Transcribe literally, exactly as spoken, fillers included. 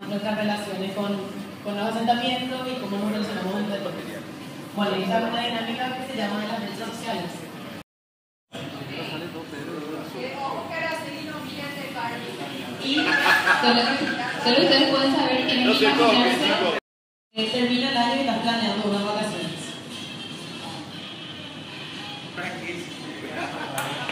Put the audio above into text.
nuestras relaciones con, con los asentamientos y cómo nos relacionamos entre todos. Bueno, esta es una dinámica que se llama las redes sociales. Y solo, solo ustedes pueden saber quién es imaginarse. Termina el año y estás planeando unas vacaciones.